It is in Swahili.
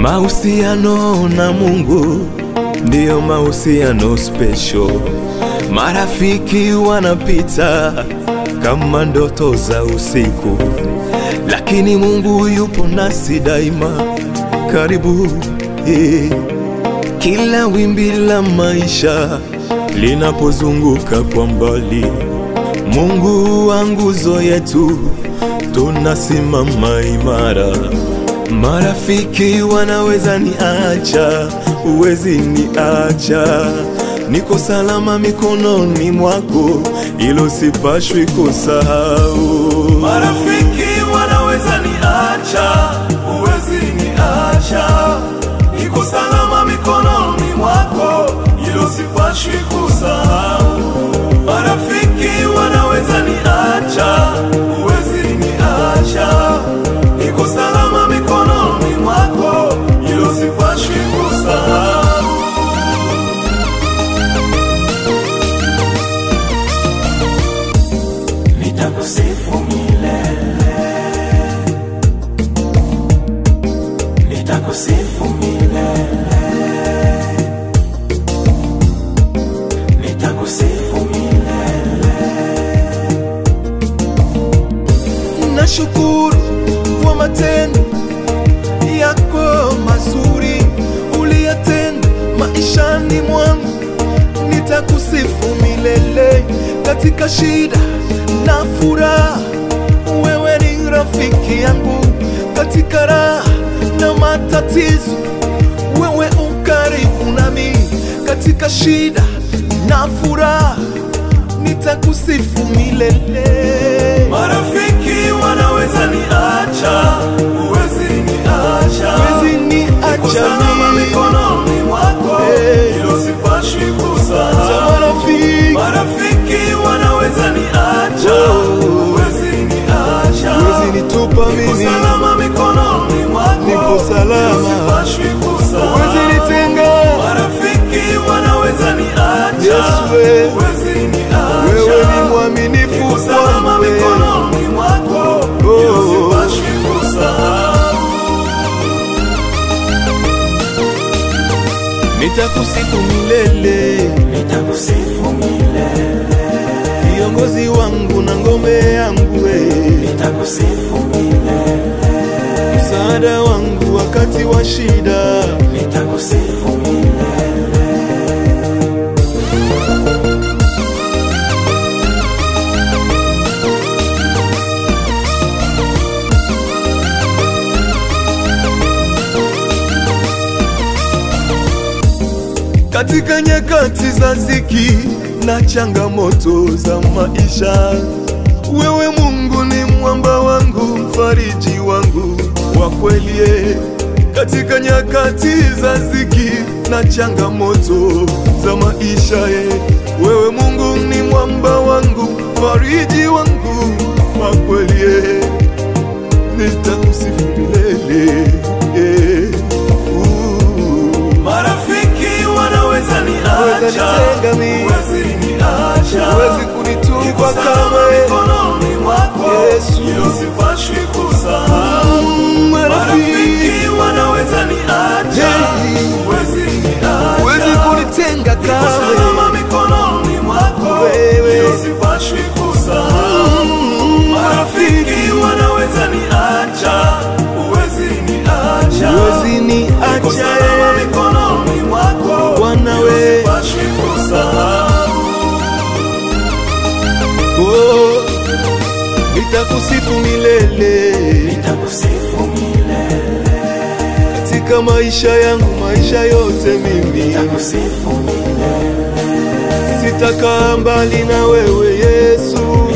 Mahusiano na Mungu ndiyo mahusiano special. Marafiki wanapita kama ndoto za usiku, lakini Mungu yupo nasi daima karibu. Kila wimbi la maisha linapozunguka kwa mbali, Mungu wa nguzo yetu, tunasimama imara. Marafiki wanaweza niacha, uwezi niacha, niko salama mikononi mwako, ilo sipashwi kusahau. Marafiki wanaweza niacha, uwezi niacha, niko salama mikononi mwako, ilo sipashwi kusahau. Marafiki wanaweza niacha, uwezi niacha, niko salama mikononi mwako, ilo sipashwi kusahau. Nitakusifu milele, nitakusifu milele, nitakusifu milele. Nashukuru kwa matendo yako mazuri uliyatenda maishani mwangu. Nitakusifu milele katika shida na furaha. Wewe ni rafiki yangu katika raha na matatizo. Wewe ukaribu nami katika shida na furaha. Nitakusifu milele. Marafiki wanaweza niacha, uwezi niacha, uwezi niacha, niko salama mikononi mwako, ilo sipashwi kusahau. Marafiki wanaweza niacha, uwezi niacha, uwezi nitupa mimi, niko salama mikononi mwako, niko salama, ilo sipashwi kusahau. uwezi nitenga. Marafiki wanaweza niacha, Yesu uwezi niacha, wewe ni mwaminifu, niko salama mikononi mwako, ilo sipashwi kusahau. Nitakusifu milele, nitakusifu milele, kiongozi wangu na ngome yangu. Nitakusifu milele, msaada wangu wakati wa shida. Nitakusifu milele. Katika nyakati za ziki na changamoto za maisha, wewe Mungu ni mwamba wangu, mfariji wangu wa kweli. Katika nyakati za ziki na changamoto za maisha, wewe Mungu ni mwamba wangu, mfariji wangu wa kweli. Nitakusifu milele. Marafiki wanaweza niacha, uwezi niacha, uwezi kunitupa kama mikononi mwako, Yesu, ilo sipashwi kusahau. Marafiki wanaweza niacha, uwezi niacha, uwezi kunitenga niko salama mikononi mwako, ilo sipashwi kusahau. Marafiki wanaweza niacha, uwezi niacha, uwezi niacha, niko salama mikononi mwako, wanawe sipashwi kusahau. nitakusifu milele, Nitakusifu milele, katika maisha yangu, maisha yote mimi nitakusifu milele, sitakaa mbali na wewe Yesu.